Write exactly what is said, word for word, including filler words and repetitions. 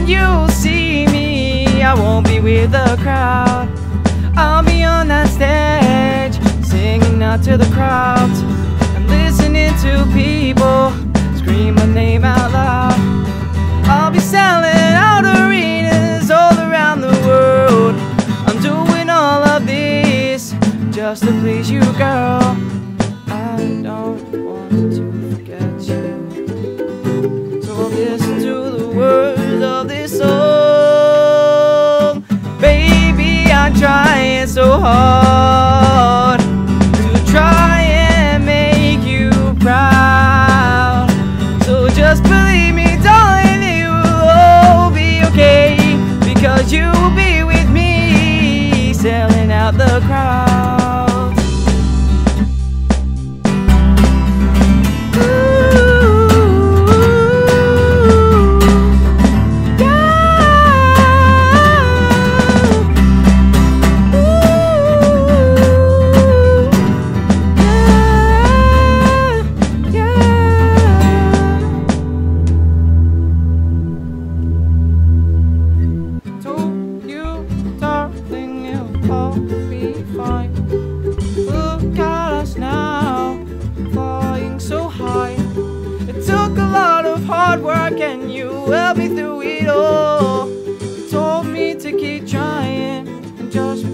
when you see me, I won't be with the crowd. I'll be on that stage, singing out to the crowds, and listening to people scream my name out loud. I'll be selling out arenas all around the world. I'm doing all of this just to please you, girl. I don't want to forget you, so listen to the words of this song. Baby, I'm trying so hard to try and make you proud. So just believe me, darling, it will all be okay, because you will be with me, selling out the crowd. All be fine. Look at us now, flying so high. It took a lot of hard work and you helped me through it all. You told me to keep trying and just